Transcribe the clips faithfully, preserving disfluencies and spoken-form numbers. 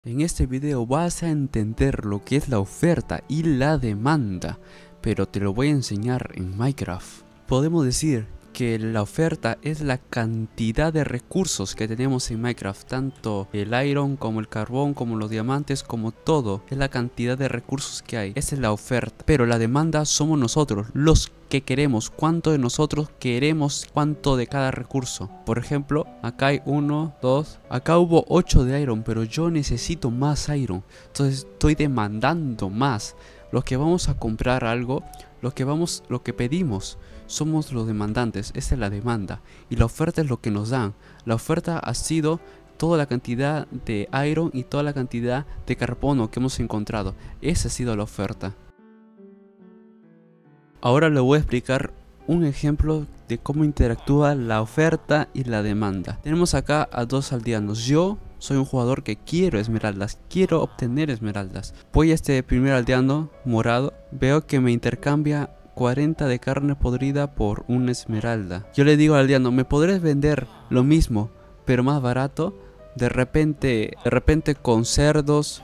En este video vas a entender lo que es la oferta y la demanda, pero te lo voy a enseñar en Minecraft. Podemos decir que la oferta es la cantidad de recursos que tenemos en Minecraft, tanto el iron como el carbón, como los diamantes, como todo, es la cantidad de recursos que hay. Esa es la oferta, pero la demanda somos nosotros, los que queremos, cuánto de nosotros queremos, cuánto de cada recurso. Por ejemplo, acá hay uno, dos, acá hubo ocho de iron, pero yo necesito más iron, entonces estoy demandando más. Los que vamos a comprar algo, lo que vamos, lo que pedimos, somos los demandantes. Esa es la demanda, y la oferta es lo que nos dan. La oferta ha sido toda la cantidad de iron y toda la cantidad de carbono que hemos encontrado. Esa ha sido la oferta. Ahora le voy a explicar un ejemplo de cómo interactúa la oferta y la demanda. Tenemos acá a dos aldeanos. Yo soy un jugador que quiero esmeraldas, quiero obtener esmeraldas. Voy a este primer aldeano morado, veo que me intercambia cuarenta de carne podrida por una esmeralda. Yo le digo al aldeano, ¿me podrías vender lo mismo pero más barato? De repente, de repente con cerdos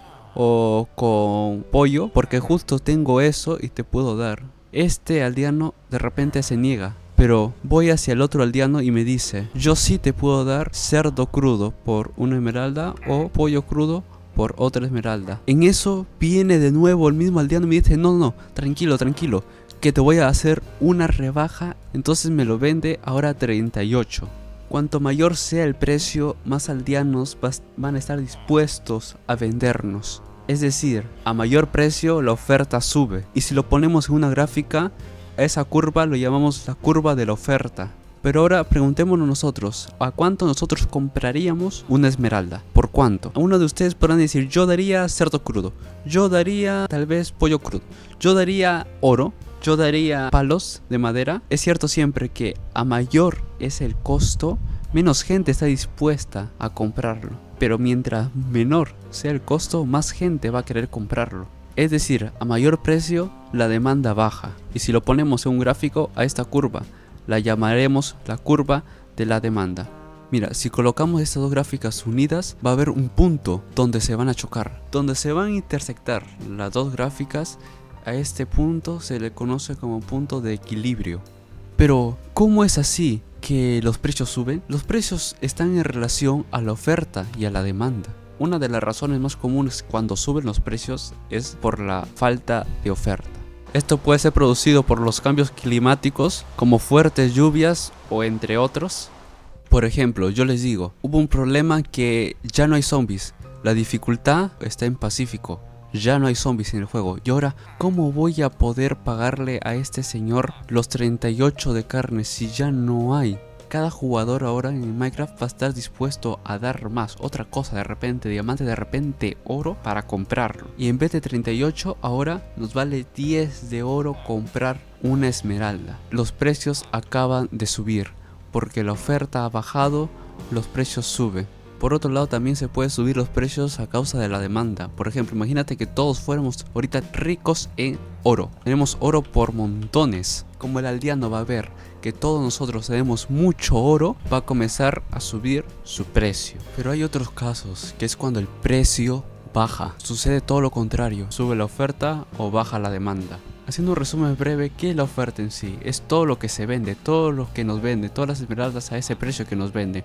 o con pollo, porque justo tengo eso y te puedo dar. Este aldeano de repente se niega, pero voy hacia el otro aldeano y me dice, yo sí te puedo dar cerdo crudo por una esmeralda o pollo crudo por otra esmeralda. En eso viene de nuevo el mismo aldeano y me dice, no, no, tranquilo, tranquilo, que te voy a hacer una rebaja. Entonces me lo vende ahora a treinta y ocho. Cuanto mayor sea el precio, más aldeanos van a estar dispuestos a vendernos. Es decir, a mayor precio la oferta sube. Y si lo ponemos en una gráfica, a esa curva lo llamamos la curva de la oferta. Pero ahora preguntémonos nosotros, ¿a cuánto nosotros compraríamos una esmeralda? ¿Por cuánto? A uno de ustedes podrán decir, yo daría cerdo crudo, yo daría tal vez pollo crudo, yo daría oro, yo daría palos de madera. Es cierto siempre que a mayor es el costo, menos gente está dispuesta a comprarlo. Pero mientras menor sea el costo, más gente va a querer comprarlo. Es decir, a mayor precio, la demanda baja. Y si lo ponemos en un gráfico, a esta curva, la llamaremos la curva de la demanda. Mira, si colocamos estas dos gráficas unidas, va a haber un punto donde se van a chocar. Donde se van a intersectar las dos gráficas, a este punto se le conoce como punto de equilibrio. Pero, ¿cómo es así que los precios suben? Los precios están en relación a la oferta y a la demanda. Una de las razones más comunes cuando suben los precios es por la falta de oferta. Esto puede ser producido por los cambios climáticos, como fuertes lluvias o entre otros. Por ejemplo, yo les digo, hubo un problema que ya no hay zombies. La dificultad está en Pacífico. Ya no hay zombies en el juego. Y ahora, ¿cómo voy a poder pagarle a este señor los treinta y ocho de carne si ya no hay? Cada jugador ahora en Minecraft va a estar dispuesto a dar más, otra cosa, de repente diamante, de repente oro para comprarlo. Y en vez de treinta y ocho, ahora nos vale diez de oro comprar una esmeralda. Los precios acaban de subir, porque la oferta ha bajado, los precios suben. Por otro lado, también se puede subir los precios a causa de la demanda. Por ejemplo, imagínate que todos fuéramos ahorita ricos en oro. Tenemos oro por montones. Como el aldeano va a ver que todos nosotros tenemos mucho oro, va a comenzar a subir su precio. Pero hay otros casos, que es cuando el precio baja. Sucede todo lo contrario. Sube la oferta o baja la demanda. Haciendo un resumen breve, ¿qué es la oferta en sí? Es todo lo que se vende, todo lo que nos vende, todas las esmeraldas a ese precio que nos vende.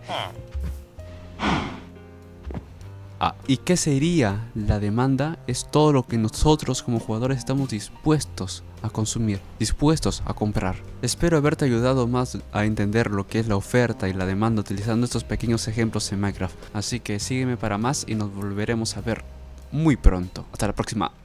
Ah, ¿y qué sería la demanda? Es todo lo que nosotros como jugadores estamos dispuestos a consumir, dispuestos a comprar. Espero haberte ayudado más a entender lo que es la oferta y la demanda utilizando estos pequeños ejemplos en Minecraft. Así que sígueme para más y nos volveremos a ver muy pronto. Hasta la próxima.